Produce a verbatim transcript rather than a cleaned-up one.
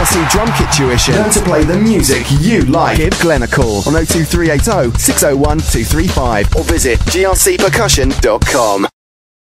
C drum kit tuition. Learn to play the music you like. Give Glenn a call on oh two three eight oh, six oh one, two three five or visit g r c percussion dot com.